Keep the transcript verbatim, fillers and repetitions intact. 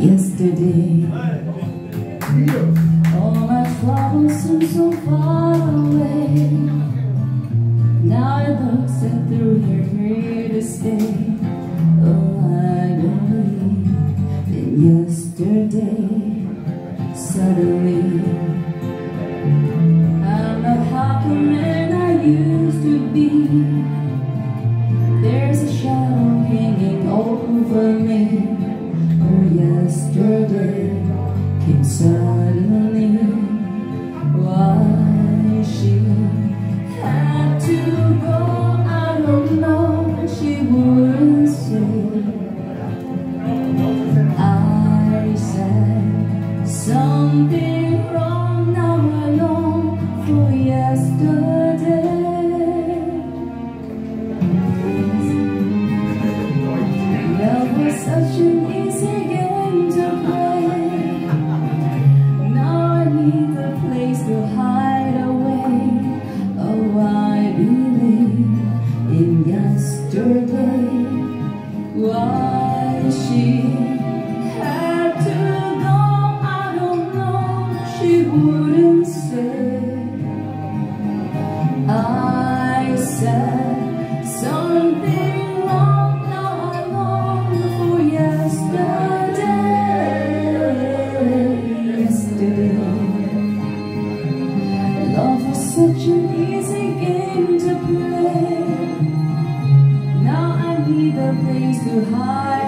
Yesterday, all my troubles seem so far away. Now it looks like through here, here to stay. Oh, I believe in yesterday. Suddenly, I'm not half the man I used to be. There's a shadow hanging over me. Oh, yesterday came suddenly. Why she had to go, I don't know. She wouldn't say. I said something wrong. Now I long for yesterday. Love was such an easy game to play. Now I need a place to hide away. Oh, I believe in yesterday. Why she had to go, I don't know. She wouldn't say. I said something wrong. Now I long for yesterday. Yesterday, love was such an easy game to play. Now I need a place to hide.